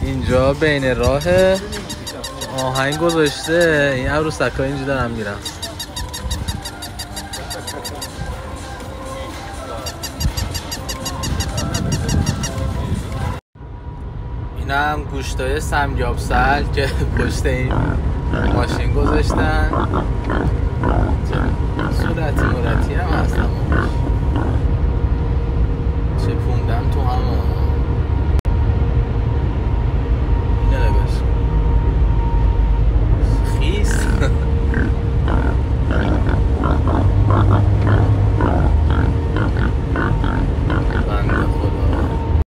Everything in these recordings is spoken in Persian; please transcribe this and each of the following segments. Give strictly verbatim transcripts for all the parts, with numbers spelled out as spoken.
اینجا بین راه آهنگ گذاشته، این عروسک‌ها اینجا دارن میرن. اینم گوشتای سمگابسل که پشت این ماشین گذاشتن. صورتی مورتی هم هستم، چه پوندم تو هم اینه نگاش خیس. بنده خدا.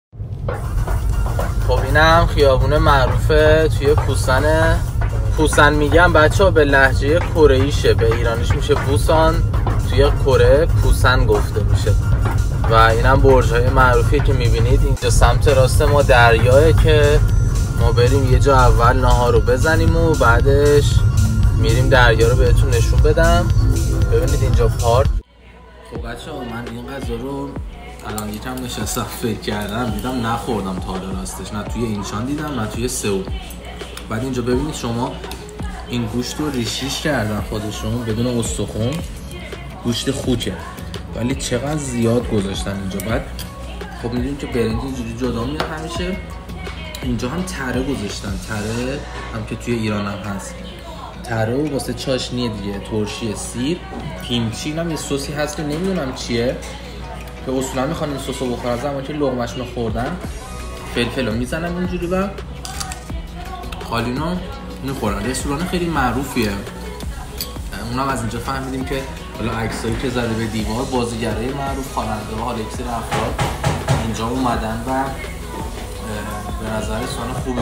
خب اینم خیابون معروفه توی پوسنه. پوسن میگم بچه ها به لهجه کره ایشه، به ایرانیش میشه بوسان، توی کره پوسن گفته میشه. و اینم برج های معروفی که میبینید. اینجا سمت راست ما دریاه که ما بریم یه جا اول ناهار رو بزنیم و بعدش میریم دریا رو بهتون نشون بدم. ببینید اینجا پارک. خب بچه ها من این غذا رو الان یکم نشستم فکر کردم، دیدم نخوردم تا حالا راستش، نه توی اینچان دیدم نه توی سئول. بعد اینجا ببینید شما این گوشت رو ریشیش کردن خودشون بدون استخون، گوشت خوکه ولی چقدر زیاد گذاشتن اینجا. بعد خب میدونید که برنج اینجوری جدا میاد همیشه، اینجا هم تره گذاشتن، تره هم که توی ایران هم هست، تره و واسه چاشنی دیگه، ترشی سیر، کیمچی، اینم یه سوسی هست که نمیدونم چیه که اصولا میخوان این سس رو بخورن، اما که لقمه‌شون رو خوردن فلفل رو میزنن اینجوری و خالینو میخورن. رستوران خیلی معروفیه، اونم از اینجا فهمیدیم که حالا عکسایی که زده به دیوار بازیگرای معروف، خواننده ها، حالا اکثر افراد اینجا اومدن و به نظر رستوران خوبه.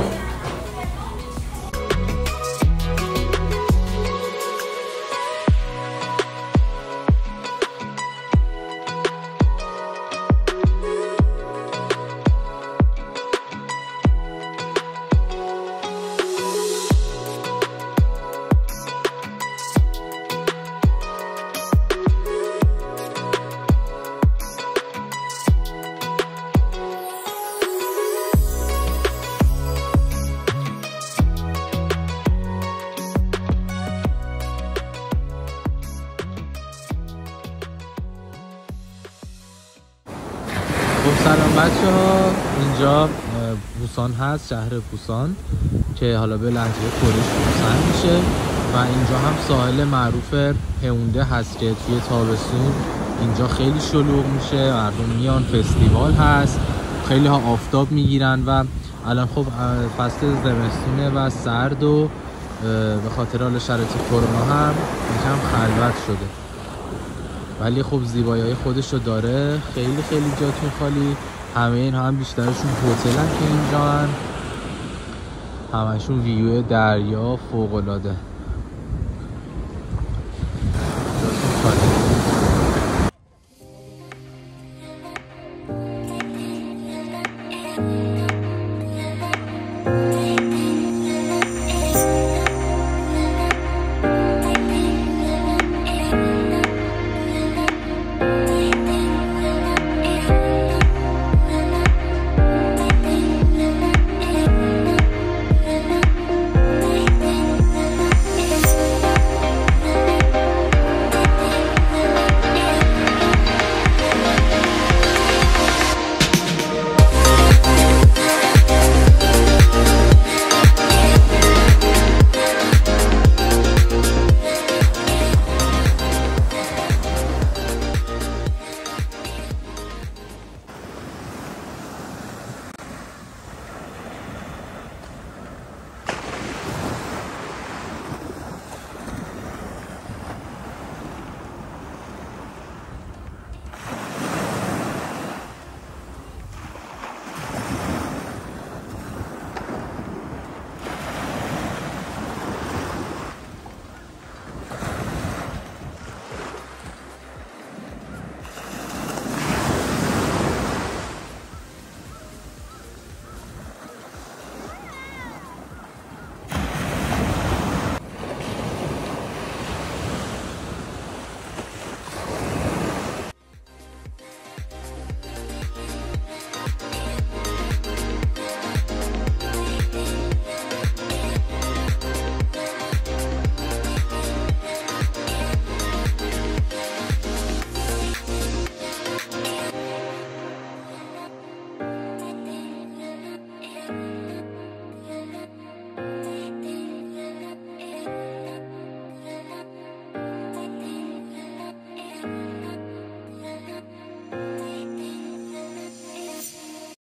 خب سلام بچه ها، اینجا پوسان هست، شهر پوسان که حالا به لهجه کره‌ای پوسن میشه و اینجا هم ساحل معروف هئونده هست که توی تابستون اینجا خیلی شلوغ میشه، مردم میان، فستیوال هست، خیلی ها آفتاب میگیرن و الان خب فصل زمستونه و سرد و به خاطر حال شرایط کرونا هم یکم خلوت شده، ولی خب زیبایی های خودش رو داره، خیلی خیلی جاتون خالی. همه این هم بیشترشون هتلن که اینجا هن. همشون ویو دریا فوق العاده.